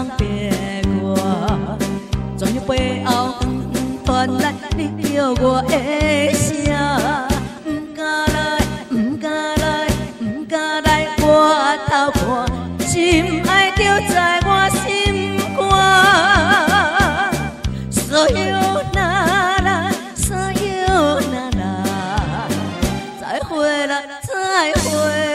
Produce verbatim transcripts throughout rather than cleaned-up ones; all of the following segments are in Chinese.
送别我，总有背后传来你叫我的声，不敢来，不敢来，不敢来我头看，心爱就在我心肝，所有那啦，所有那啦，再会了，再会。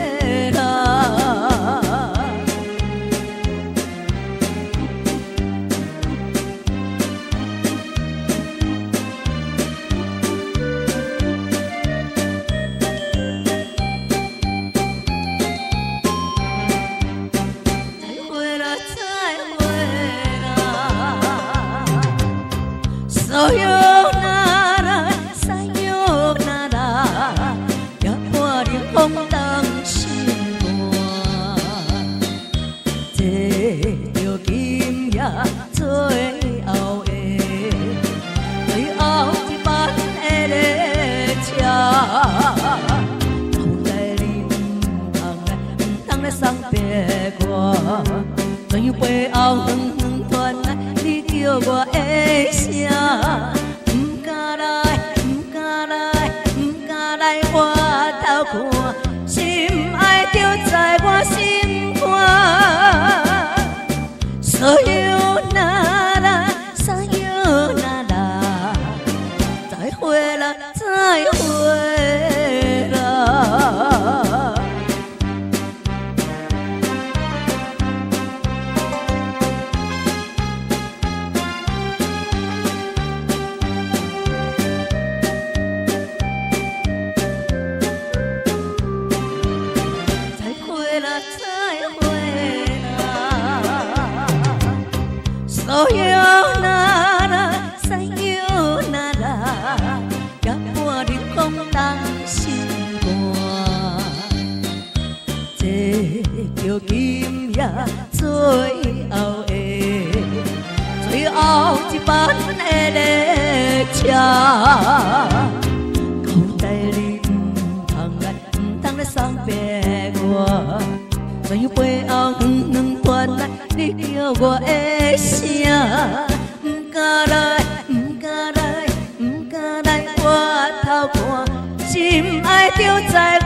所有那啦，所有那啦，也伴你风当心肝。坐着今夜最后的，最后一班的列车，后代你唔通来，唔通来送别我，总有背后远远传来你叫我的声。 不敢来，不敢来，不敢来我头看，心爱就在我心肝。所有那啦，所有那啦，再会了，再会了。 所有那啦，所有那啦，也伴你风当心肝。坐着今夜最后的，最后一班的列车，交代你唔通来，唔通来送别我。 总有背后远远传来你叫我的声，不敢来，不敢来，不敢来我头看，心爱就在。